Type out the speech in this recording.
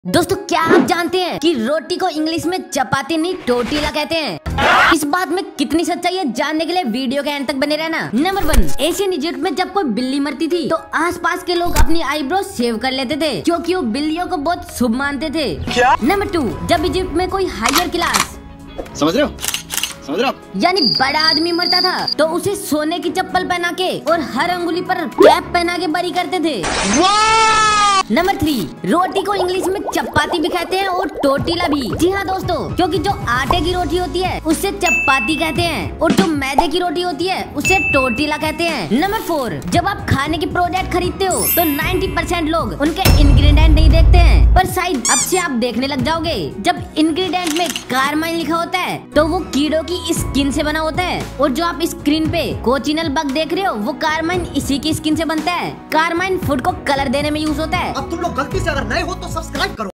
दोस्तों क्या आप जानते हैं कि रोटी को इंग्लिश में चपाती नहीं टोटीला कहते हैं। इस बात में कितनी सच्चाई है जानने के लिए वीडियो के एंड तक बने रहना। नंबर 1, एशियन इजिप्ट में जब कोई बिल्ली मरती थी तो आसपास के लोग अपनी आईब्रो शेव कर लेते थे क्योंकि वो बिल्लियों को बहुत शुभ मानते थे। क्या? नंबर 2, जब इजिप्ट में कोई हायर क्लास समझ रहे हो यानी बड़ा आदमी मरता था तो उसे सोने की चप्पल पहना के और हर अंगुली पर कैप पहना के बरी करते थे। नंबर 3, रोटी को इंग्लिश में चपाती भी कहते हैं और टोटीला भी। जी हाँ दोस्तों, क्योंकि जो आटे की रोटी होती है उसे चपाती कहते हैं और जो मैदे की रोटी होती है उसे टोटीला कहते हैं। नंबर 4, जब आप खाने की प्रोडक्ट खरीदते हो तो 90% लोग उनके इंग्रेडिएंट नहीं देखते हैं, पर शायद अब से आप देखने लग जाओगे। जब इंग्रेडिएंट में कारमाइन लिखा होता है तो वो कीड़ों की स्किन से बना होता है और जो आप स्क्रीन पे कोचिनल बग देख रहे हो वो कारमाइन इसी की स्किन से बनता है। कारमाइन फूड को कलर देने में यूज होता है। अब तुम लोग गलती से अगर नए हो तो सब्सक्राइब करो।